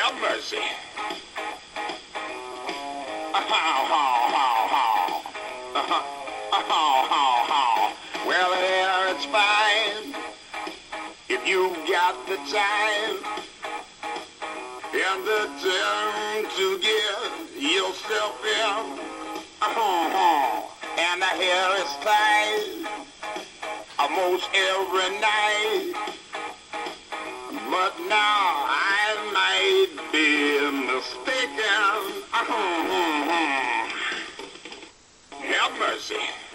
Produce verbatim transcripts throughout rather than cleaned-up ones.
Have mercy. Oh, oh, oh, oh. Uh-huh. Oh, oh, oh. Well, yeah, it's fine if you got the time and the time to give yourself in. Oh, oh. And the hair is tight almost every night, but now I might be mistaken. Oh, have mercy.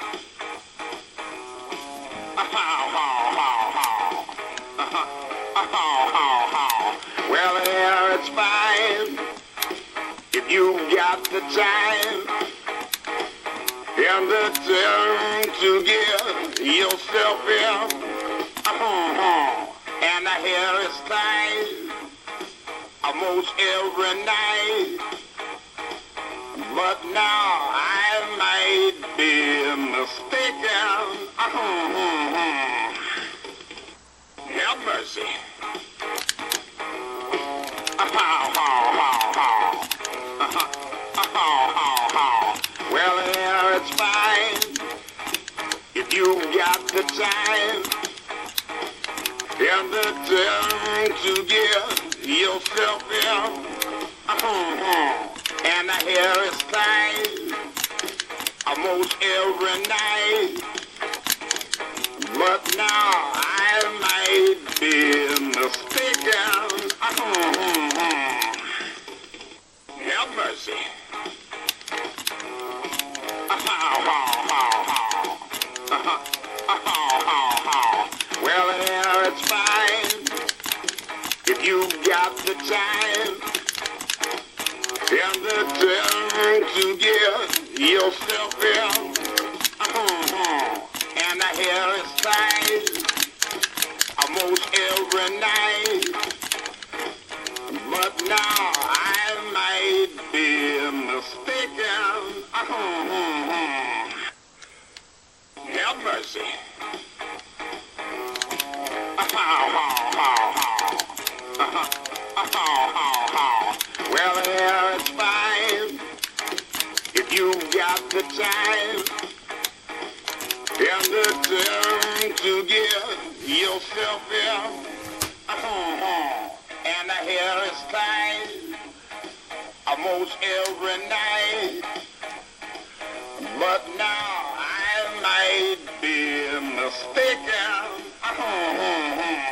Oh, oh, oh, oh. Uh-huh. Oh, oh, oh. Well, yeah, it's fine if you got the time and the time to give yourself in. Uh-huh. And the hair is tight almost every night, but now I might be mistaken. Uh-huh. Have mercy. Uh-huh. Uh-huh. Well, yeah, it's fine if you got the time and the time to give yourself in. Uh-huh. And the hair is tight almost every night, but now I might be mistaken. Uh-huh. Have mercy. Well, yeah, it's fine if you got the time and the time to give yourself in. Uh-huh. And the hair is tight almost every night, but now I might be mistaken. Uh-huh. Have mercy. Well, yeah, it's fine if you got the time and the time to give yourself in. Uh-huh. And the hair is tight almost every night, but now I might be mistaken. Uh-huh.